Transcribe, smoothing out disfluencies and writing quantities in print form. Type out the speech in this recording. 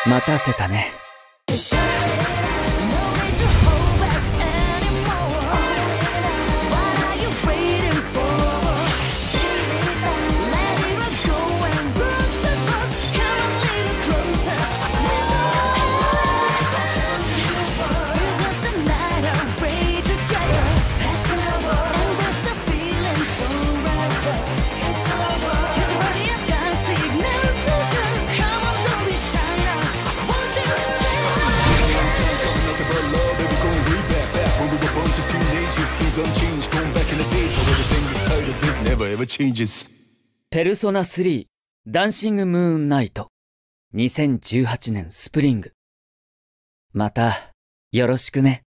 待たせたね。ペルソナ3ダンシングムーンナイト2018年スプリング。またよろしくね。